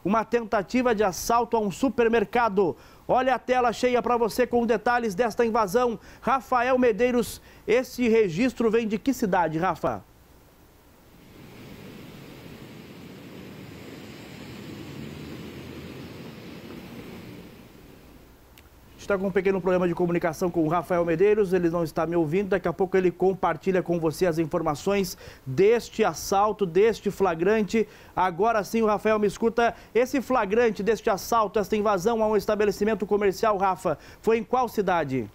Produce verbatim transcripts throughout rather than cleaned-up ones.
uma tentativa de assalto a um supermercado. Olha a tela cheia para você com detalhes desta invasão. Rafael Medeiros, esse registro vem de que cidade, Rafa? Está com um pequeno problema de comunicação com o Rafael Medeiros, ele não está me ouvindo, daqui a pouco ele compartilha com você as informações deste assalto, deste flagrante. Agora sim o Rafael me escuta, esse flagrante deste assalto, esta invasão a um estabelecimento comercial, Rafa, foi em qual cidade?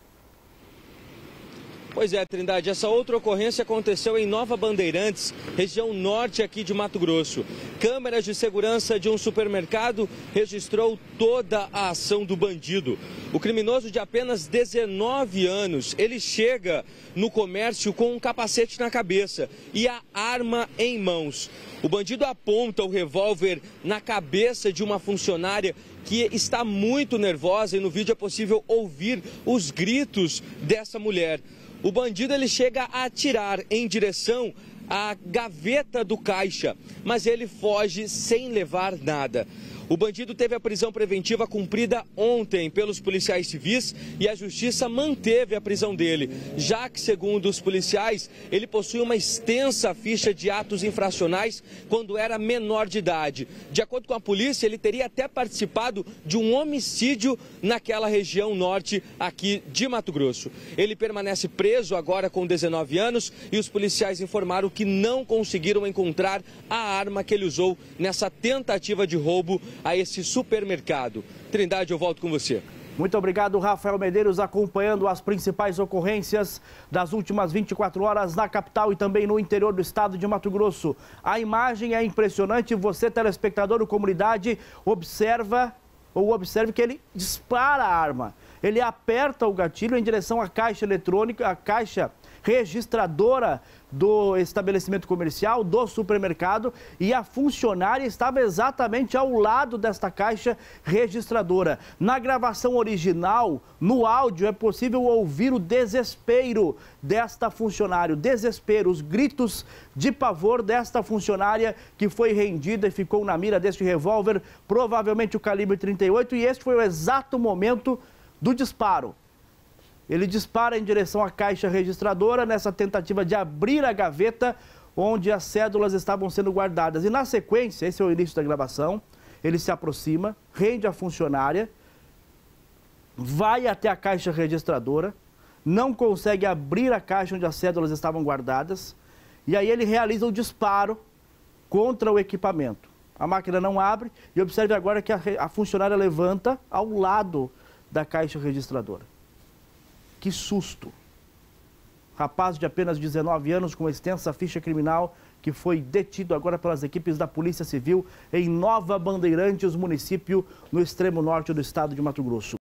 Pois é, Trindade, essa outra ocorrência aconteceu em Nova Bandeirantes, região norte aqui de Mato Grosso. Câmeras de segurança de um supermercado registrou toda a ação do bandido. O criminoso de apenas dezenove anos, ele chega no comércio com um capacete na cabeça e a arma em mãos. O bandido aponta o revólver na cabeça de uma funcionária que está muito nervosa e no vídeo é possível ouvir os gritos dessa mulher. O bandido ele chega a atirar em direção à gaveta do caixa, mas ele foge sem levar nada. O bandido teve a prisão preventiva cumprida ontem pelos policiais civis e a justiça manteve a prisão dele, já que, segundo os policiais, ele possui uma extensa ficha de atos infracionais quando era menor de idade. De acordo com a polícia, ele teria até participado de um homicídio naquela região norte aqui de Mato Grosso. Ele permanece preso agora com dezenove anos e os policiais informaram que não conseguiram encontrar a arma que ele usou nessa tentativa de roubo a esse supermercado. Trindade, eu volto com você. Muito obrigado, Rafael Medeiros, acompanhando as principais ocorrências das últimas vinte e quatro horas na capital e também no interior do estado de Mato Grosso. A imagem é impressionante, você, telespectador ou comunidade, observa ou observe que ele dispara a arma. Ele aperta o gatilho em direção à caixa eletrônica, à caixa registradora do estabelecimento comercial, do supermercado, e a funcionária estava exatamente ao lado desta caixa registradora. Na gravação original, no áudio, é possível ouvir o desespero desta funcionária, o desespero, os gritos de pavor desta funcionária que foi rendida e ficou na mira deste revólver, provavelmente o calibre trinta e oito, e este foi o exato momento do disparo. Ele dispara em direção à caixa registradora nessa tentativa de abrir a gaveta onde as cédulas estavam sendo guardadas. E na sequência, esse é o início da gravação, ele se aproxima, rende a funcionária, vai até a caixa registradora, não consegue abrir a caixa onde as cédulas estavam guardadas, e aí ele realiza o disparo contra o equipamento. A máquina não abre e observe agora que a, a funcionária levanta ao lado da caixa registradora. Que susto! Rapaz de apenas dezenove anos com extensa ficha criminal que foi detido agora pelas equipes da Polícia Civil em Nova Bandeirantes, município no extremo norte do estado de Mato Grosso.